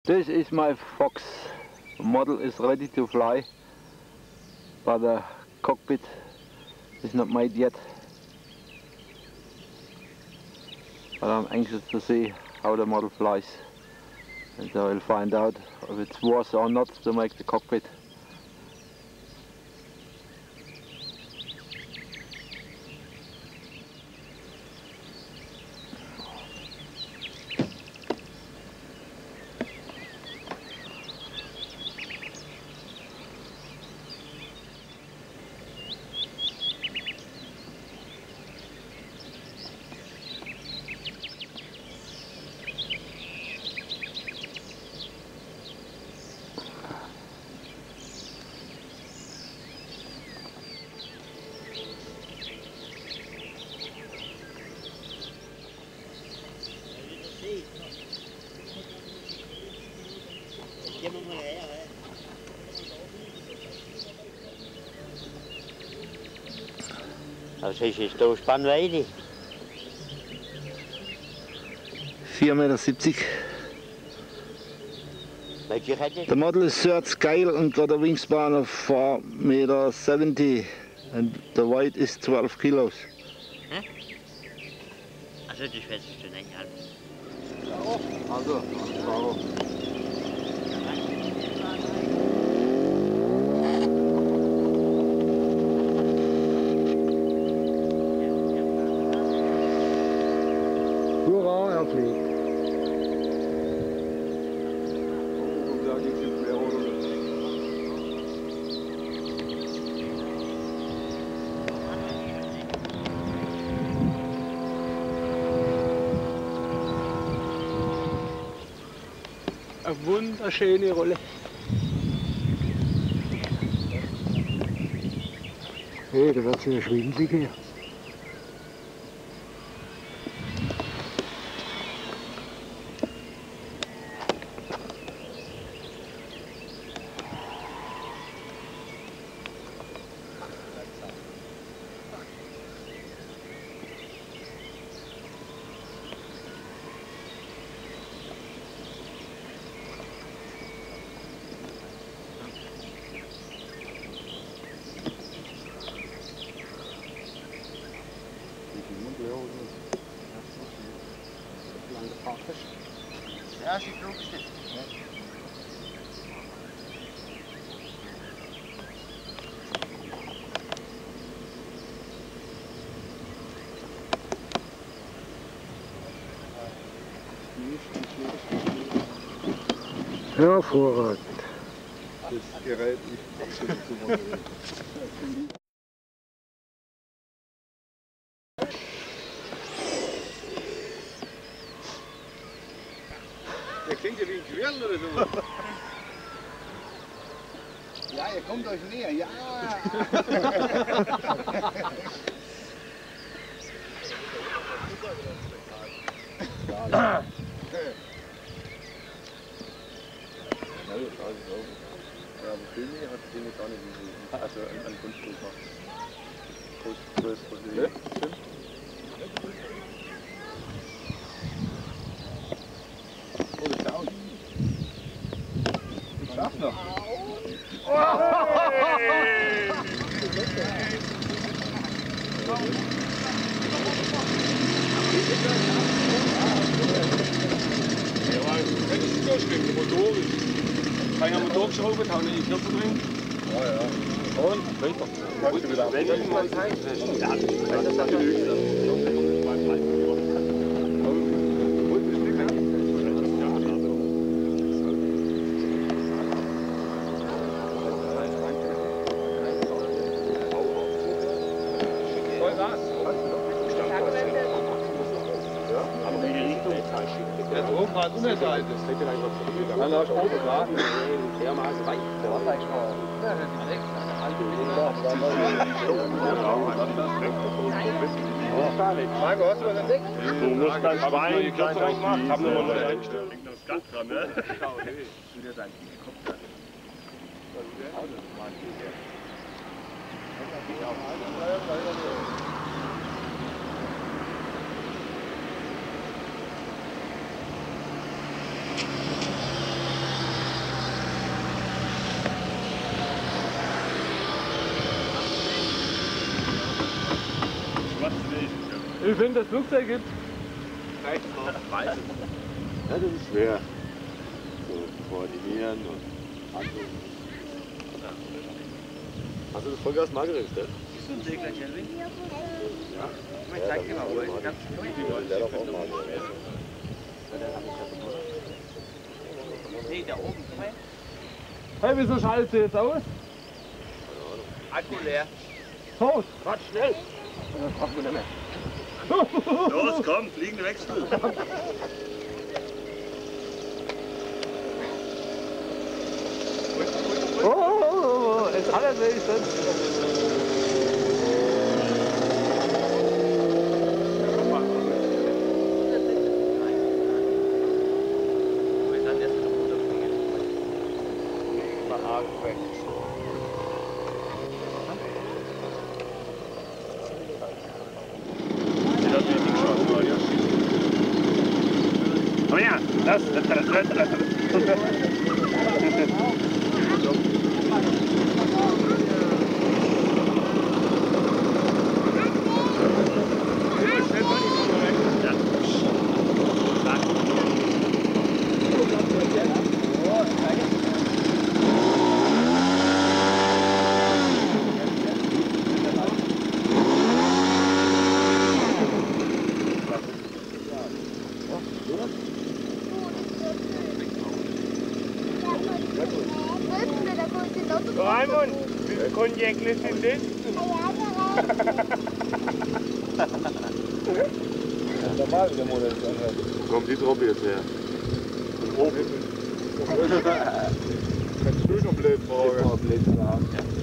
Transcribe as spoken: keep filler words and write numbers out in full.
This is my Fox. The model is ready to fly, but the cockpit is not made yet. But I'm anxious to see how the model flies, and so I'll find out if it's worth or not to make the cockpit. Was ist jetzt hier Spannweite? vier Meter siebzig. The model is third scale and got a wingspan of four meter seventy, and the weight is twelve kilos. Hä? Also das schätzt du nicht an. Also, bravo. Hurra, er fliegt. Eine wunderschöne Rolle. Hey, da wird es ja schwindelig hier. Ja, sie flog steht. Hervorragend. Das Gerät ist absolut zu moderieren. Der klingt ja wie ein Quirl oder so. Ja, ihr kommt euch näher, ja! Ja, aber Filme hat den gar nicht gesehen. Also an, an Kunststück gemacht. Groß, groß, groß. Ja, stimmt. Oh, das Down. Ich schaff's noch. Ja, aber das ist durchschwingen, motorisch. Kann ich am Motor geschraubt, habe ich die Knöpfe drin. Ja, ja. Und weiter. Kannst du wieder ab. Wenn ich mal zeige, ja, das hat Der ist oben gerade Unterseite. Dann hast du oben gerade. Dermaßen weit. Marco, hast du was entdeckt? Du musst das Schwein gleich gemacht. Ich habe nur mal eingestellt. Das ist ganz dran, ne? Wie wenn das Flugzeug gibt? Rechts noch. Ja, das ist schwer. So koordinieren und handeln. Hast du das Vollgas mal gerichtet? Bist du ein Segler, Kelvin? Ja. Ich zeig dir mal, wo ich ganz Der darf auch mal gerichtet. Nee, da oben, komm her. Hey, wieso schaltet ihr jetzt aus? Akku leer. Tot! Warte, schnell! Das braucht man nicht mehr. Los, komm, fliegende Wechsel! Oh, oh, oh, oh, ist alles wenigstens. Komm her, das, das, das, das, das. Raimund, wie viele Konjäckle sind das? Normal, der Monat ist anders. Komm, die Truppe jetzt her. Oben. Kannst du schon blöd fragen?